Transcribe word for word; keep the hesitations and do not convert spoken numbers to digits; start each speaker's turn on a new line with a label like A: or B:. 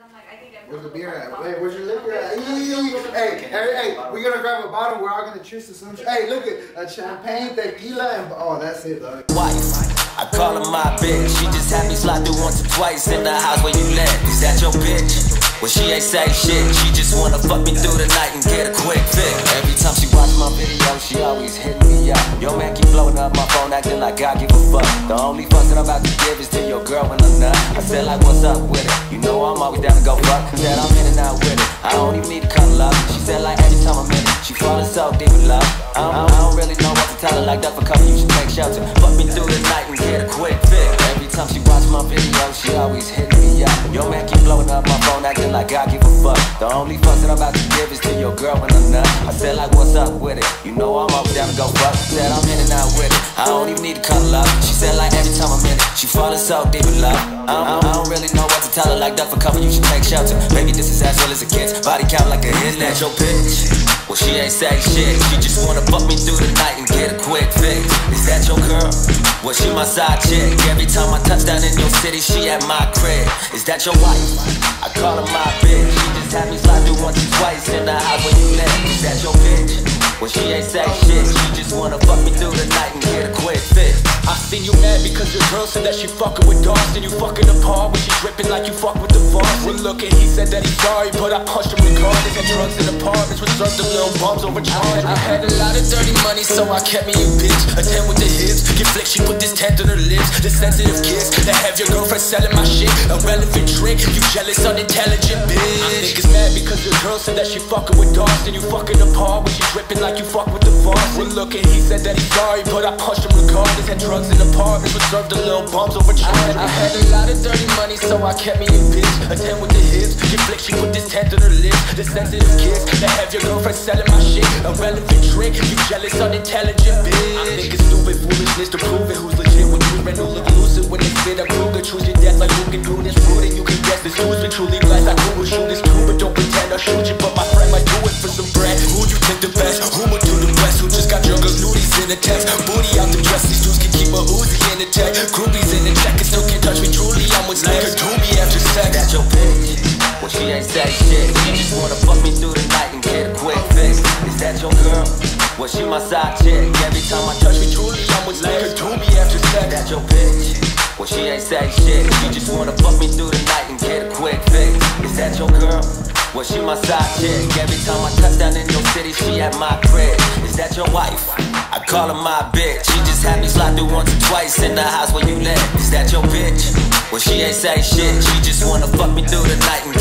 A: I'm like, I think I'm
B: Where's the beer at? Hey, where's your liquor at? Hey, hey, hey, we're gonna grab a bottle. We're all gonna cheers to some. Hey, look at a champagne, tequila, and oh, that's it, though.
C: Wife, I call her my bitch. She just had me slide through once or twice in the house where you live. Is that your bitch? Well, she ain't say shit. She just wanna fuck me through the night and get a quick fix. Every time she watch my video, she always hit me up. Yo, man, keep blowing up my phone, acting like I give a fuck. The only fuck that I'm about to give is to your girl when I'm done. I said like, what's up with it? You know I'm always down to go fuck. Said I'm in and out with it. I don't even need to cuddle up. She said like every time I'm in it, she falling so deep in love. I don't, I don't really know what to tell her. Like that for cover, you should take shelter. Fuck me through the night and get a quick fix. Every time she watch my video, she always hit me up. Yo, man, keep blowing up my phone, acting like I give a fuck. The only fuck that I'm about to give is to your girl when I'm done. I said like, what's up with it? You know I'm always down to go fuck. Said I'm in and out with it. I don't even need to cuddle up. She said like every time I'm in it, she falling so deep in love. I don't, I don't really know what to tell her. Like that for cover, you should take shelter. Baby, this is as real as it gets. Body count like a hit. That's your bitch. Well, she ain't say shit. She just wanna fuck me through the night and get a quick fix. Is that your girl? Well, she my side chick. Every time I touch down in your city, she at my crib. Is that your wife? I call her my bitch. She just had me slide through once or twice in the house where you live. Is that your bitch? Well, she ain't say shit. She just wanna fuck me through the night and get a quick fix.
D: I seen you mad because your girl said that she fucking with dogs. And you fucking apart when she dripping like you fuck with the boss. Well, look, and he said that he's sorry, but I punched him regardless. Had drugs in apartments with served them little bums overcharged. I had a lot of dirty money, so I kept me a bitch. A ten with the hips, get flick, she put this tent on her lips. The sensitive kiss, that have your girlfriend selling my shit. A relevant trick, you jealous, unintelligent bitch. I think it's mad because your girl said that she fucking with dogs. And you fucking apart when she dripping like you fuck with the boss. Well, look, and he said that he's sorry, but I punched him regardless. Had drugs in apartments with served the little bums overcharged. I, I had a lot of dirty money, so I kept me a bitch. A ten with the hips, get flick, she put this tent on her lips. The sensitive kiss, that have your girlfriend selling my shit. A relevant trick, you jealous, unintelligent bitch. I think it's stupid foolishness to prove it. Who's legit when you ran, who look lucid when they spit. I prove the truth, your death like who can do this. Rude and you can guess this dude's been truly blessed. I who will shoot this too, but don't pretend I'll shoot you. But my friend might do it for some bread. Who you think the best? Who would do the best? Who just got your girl's nudies in the text? Booty out the dress, these dudes can keep a Uzi in the tech. Groupies in the check and still can't touch me. Truly, I'm what's next. Do me after sex.
C: That's your bitch. Well, she ain't say shit. She just wanna fuck me through the night and get a quick fix. Is that your girl? Well, she my side chick. Every time I touch me, truly, I'm what's next. Do me after sex. That's your bitch. Well, she ain't say shit. She just wanna fuck me through the night and get a quick fix. Is that your girl? Well, she my side chick. Every time I touch down in your city, she at my crib. Is that your wife? I call her my bitch. She just had me slide through once or twice in the house where you live. Is that your bitch? Well, she ain't say shit. She just wanna fuck me through the night and